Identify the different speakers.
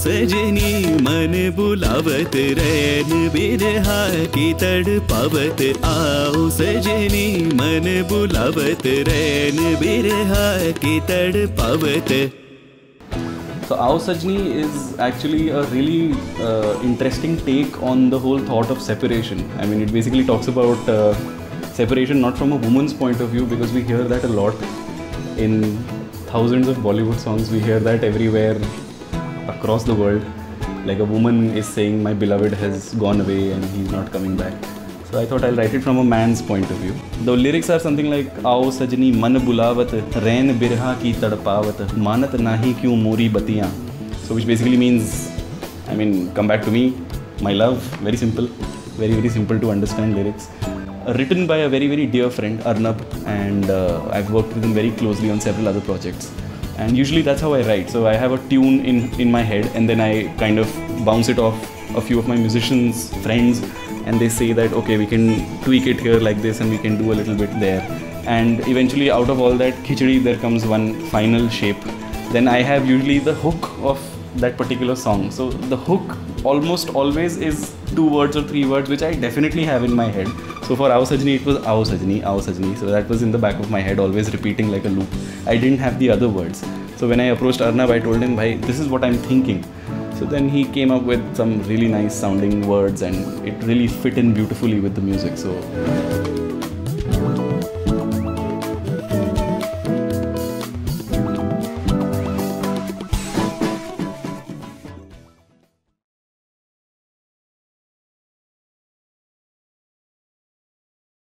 Speaker 1: सजनी मन बुलावत रैन बिरहा की तड़पावत आओ सजनी मन बुलावत रैन बिरहा की तड़पावत.
Speaker 2: So Aao Sajni is actually a really interesting take on the whole thought of separation. I mean, it basically talks about separation not from a woman's point of view, because we hear that a lot in thousands of Bollywood songs. We hear that everywhere across the world. Like a woman is saying, my beloved has gone away and he's not coming back. So I thought I'll write it from a man's point of view. The lyrics are something like Aao sajni man bulawat rain birha ki tadpawat manat nahi kyun mori batiyan. So which basically means, I mean, come back to me, my love. Very simple, very simple to understand lyrics. Written by a very dear friend, Arnab, and I've worked with him very closely on several other projects. And usually that's how I write. So I have a tune in my head, and then I kind of bounce it off a few of my musicians, friends, and they say that, okay, we can tweak it here like this and we can do a little bit there. And eventually out of all that khichdi, there comes one final shape. Then I have usually the hook of that particular song. So the hook almost always is 2 words or 3 words, which I definitely have in my head. So for Aao Sajni, it was Aao Sajni, Aao Sajni. So that was in the back of my head, always repeating like a loop. I didn't have the other words. So when I approached Arnab, I told him, bhai, this is what I'm thinking. So then he came up with some really nice sounding words, and it really fit in beautifully with the music. So